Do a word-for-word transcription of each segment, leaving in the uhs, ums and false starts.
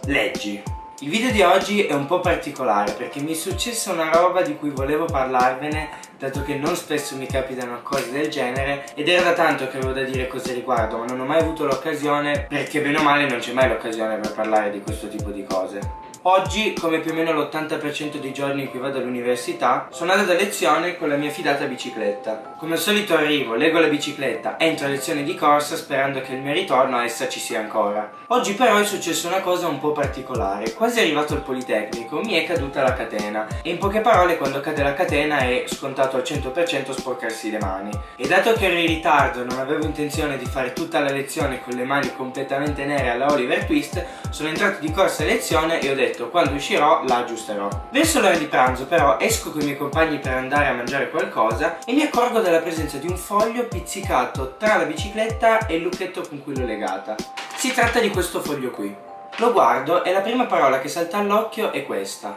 Leggi. Il video di oggi è un po' particolare perché mi è successa una roba di cui volevo parlarvene, dato che non spesso mi capitano cose del genere ed era da tanto che avevo da dire cose riguardo, ma non ho mai avuto l'occasione perché bene o male non c'è mai l'occasione per parlare di questo tipo di cose. Oggi, come più o meno l'ottanta per cento dei giorni in cui vado all'università, sono andato a lezione con la mia fidata bicicletta. Come al solito arrivo, leggo la bicicletta, entro a lezione di corsa sperando che il mio ritorno a essa ci sia ancora. Oggi però è successa una cosa un po' particolare. Quasi arrivato al Politecnico mi è caduta la catena e in poche parole quando cade la catena è scontato al cento per cento sporcarsi le mani. E dato che ero in ritardo e non avevo intenzione di fare tutta la lezione con le mani completamente nere alla Oliver Twist, sono entrato di corsa a lezione e ho detto quando uscirò la aggiusterò. Verso l'ora di pranzo però esco con i miei compagni per andare a mangiare qualcosa e mi accorgo della presenza di un foglio pizzicato tra la bicicletta e il lucchetto con cui l'ho legata. Si tratta di questo foglio qui. Lo guardo e la prima parola che salta all'occhio è questa: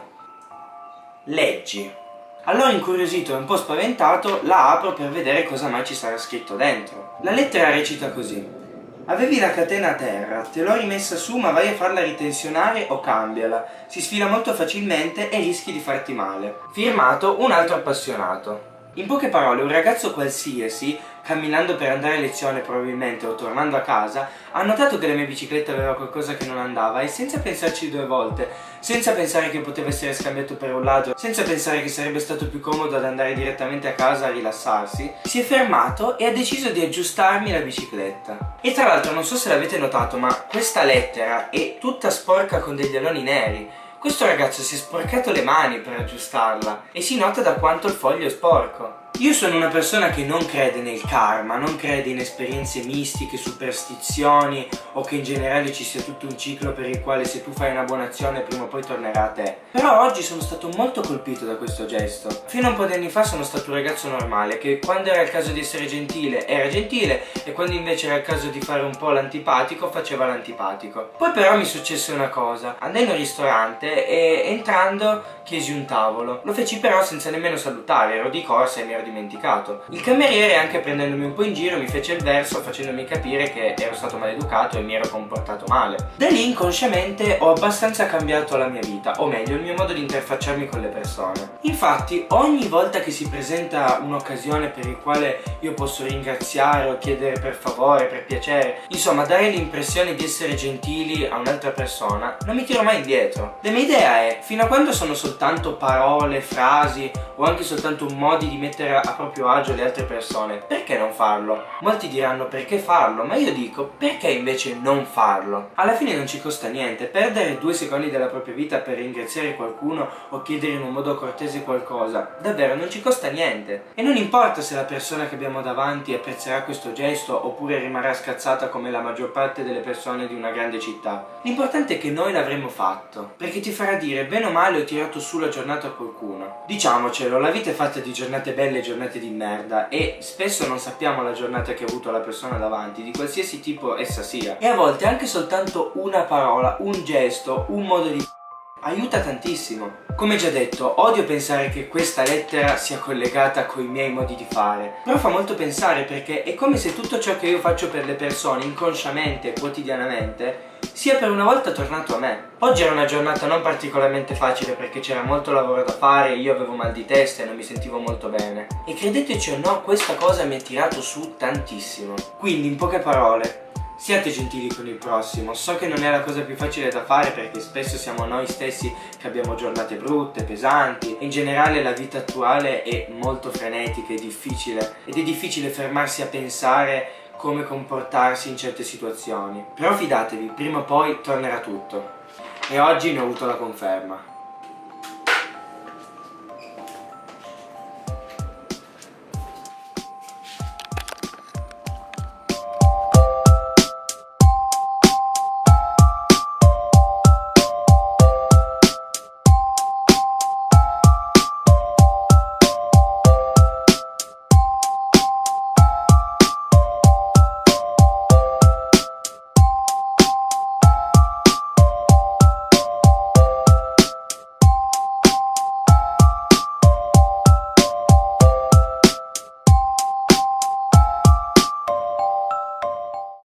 leggi. Allora, incuriosito e un po' spaventato, la apro per vedere cosa mai ci sarà scritto dentro. La lettera recita così: avevi la catena a terra, te l'ho rimessa su ma vai a farla ritensionare o cambiala, si sfila molto facilmente e rischi di farti male. Firmato un altro appassionato. In poche parole, un ragazzo qualsiasi, camminando per andare a lezione probabilmente o tornando a casa, ha notato che la mia bicicletta aveva qualcosa che non andava e senza pensarci due volte, senza pensare che poteva essere scambiato per un ladro, senza pensare che sarebbe stato più comodo ad andare direttamente a casa a rilassarsi, si è fermato e ha deciso di aggiustarmi la bicicletta. E tra l'altro non so se l'avete notato, ma questa lettera è tutta sporca con degli aloni neri. Questo ragazzo si è sporcato le mani per aggiustarla e si nota da quanto il foglio è sporco. Io sono una persona che non crede nel karma, non crede in esperienze mistiche, superstizioni o che in generale ci sia tutto un ciclo per il quale se tu fai una buona azione prima o poi tornerà a te. Però oggi sono stato molto colpito da questo gesto. Fino a un po' di anni fa sono stato un ragazzo normale che quando era il caso di essere gentile era gentile e quando invece era il caso di fare un po' l'antipatico faceva l'antipatico. Poi però mi successe una cosa. Andai in un ristorante e entrando chiesi un tavolo. Lo feci però senza nemmeno salutare, ero di corsa e mi ero dimenticato. Il cameriere, anche prendendomi un po' in giro, mi fece il verso facendomi capire che ero stato maleducato e mi ero comportato male. Da lì inconsciamente ho abbastanza cambiato la mia vita, o meglio il mio modo di interfacciarmi con le persone. Infatti ogni volta che si presenta un'occasione per il quale io posso ringraziare o chiedere per favore, per piacere, insomma dare l'impressione di essere gentili a un'altra persona, non mi tiro mai indietro. La mia idea è, fino a quando sono soltanto parole, frasi o anche soltanto modi di mettere a proprio agio le altre persone, perché non farlo? Molti diranno perché farlo, ma io dico perché invece non farlo? Alla fine non ci costa niente, perdere due secondi della propria vita per ringraziare qualcuno o chiedere in un modo cortese qualcosa, davvero non ci costa niente. E non importa se la persona che abbiamo davanti apprezzerà questo gesto oppure rimarrà scazzata come la maggior parte delle persone di una grande città. L'importante è che noi l'avremo fatto, perché ti farà dire bene o male ho tirato su la giornata a qualcuno. Diciamocelo, la vita è fatta di giornate belle e giornate di merda e spesso non sappiamo la giornata che ha avuto la persona davanti, di qualsiasi tipo essa sia. E a volte anche soltanto una parola, un gesto, un modo di aiuta tantissimo. Come già detto, odio pensare che questa lettera sia collegata coi miei modi di fare, però fa molto pensare perché è come se tutto ciò che io faccio per le persone inconsciamente, quotidianamente, sia per una volta tornato a me. Oggi era una giornata non particolarmente facile perché c'era molto lavoro da fare, io avevo mal di testa e non mi sentivo molto bene. E credeteci o no, questa cosa mi ha tirato su tantissimo. Quindi, in poche parole, siate gentili con il prossimo. So che non è la cosa più facile da fare perché spesso siamo noi stessi che abbiamo giornate brutte, pesanti e in generale la vita attuale è molto frenetica e difficile ed è difficile fermarsi a pensare come comportarsi in certe situazioni. Però fidatevi, prima o poi tornerà tutto. E oggi ne ho avuto la conferma.